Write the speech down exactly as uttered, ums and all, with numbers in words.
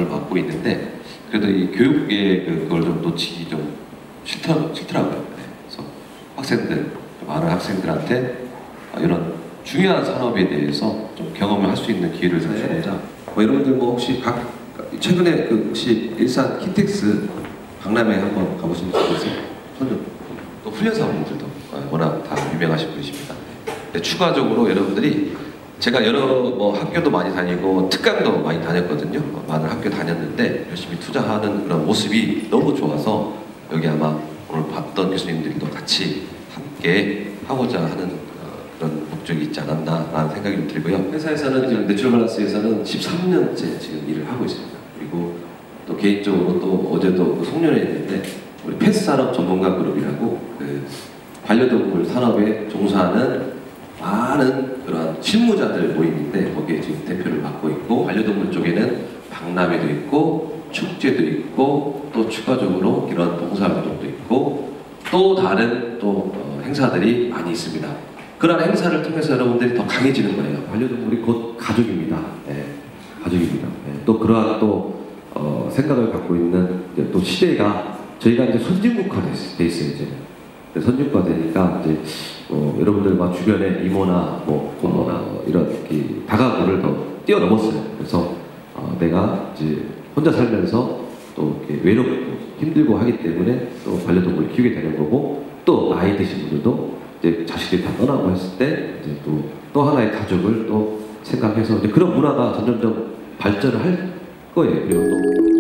업무를 맡고 있는데 그래도 이 교육계에 그걸 좀 놓치기 좀 싫더, 싫더라고요. 네. 그래서 학생들, 많은 학생들한테 이런 중요한 산업에 대해서 좀 경험을 할 수 있는 기회를 좀 주고자. 뭐 여러분들 뭐 혹시 박, 최근에 그 혹시 일산 킨텍스 박람회 한번 가보신 적 있으세요? 또 훈련사분들도 워낙 다 유명하신 분이십니다. 네, 추가적으로 여러분들이 제가 여러 뭐 학교도 많이 다니고 특강도 많이 다녔거든요. 많은 학교 다녔는데 열심히 투자하는 그런 모습이 너무 좋아서 여기 아마 오늘 봤던 교수님들도 같이 함께 하고자 하는 어, 그런 목적이 있지 않았나라는 생각이 좀 들고요. 회사에서는 지금 내추럴밸런스에서는 십삼 년째 지금 일을 하고 있습니다. 그리고 또 개인적으로 또 어제도 그 송년회 했는데 우리 펫산업 전문가 그룹이라고 그 반려동물 산업에 종사하는 많은 그런 실무자들 모임인데 거기에 지금 대표를 맡고 있고 반려동물 쪽에는 박람회도 있고 축제도 있고 또 추가적으로 이런 봉사활동도 있고 또 다른 또 어, 행사들이 많이 있습니다. 그런 행사를 통해서 여러분들이 더 강해지는 거예요. 반려동물이 곧 가족입니다. 네, 가족입니다. 네, 또 그러한 또 어, 생각을 갖고 있는 또 시대가 저희가 이제 선진국화 돼 있어요. 이제 선진국화 되니까 이제 어, 여러분들과 주변의 이모나 뭐 고모나 어, 이런 이 다가구를 더 뛰어넘었어요. 그래서 어, 내가 이제 혼자 살면서 또 이렇게 외롭고 힘들고 하기 때문에 또 반려동물을 키우게 되는 거고 또 나이 드신 분들도 이제 자식들이 다 떠나고 했을 때 이제 또, 또 하나의 가족을 또 생각해서 이제 그런 문화가 점점점 발전을 할 거예요. 그리고 또